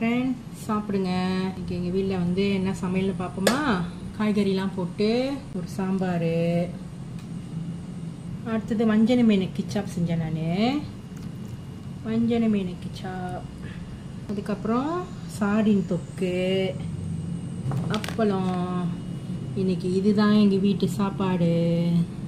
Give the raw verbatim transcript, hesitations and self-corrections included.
Friend சாப்பிடுங்க. இன்றைக்கி எங்கள் வீட்டில் வந்து என்ன சமையல்னு பார்ப்போமா? காய்கறிலாம் போட்டு ஒரு சாம்பார், அடுத்தது வஞ்சன மீன் கிச்சாப் செஞ்சேன் நான். வஞ்சன மீன் கிச்சாப், அதுக்கப்புறம் சார்டின் தொக்கு, அப்பளம். இன்னைக்கு இதுதான் எங்கள் வீட்டு சாப்பாடு.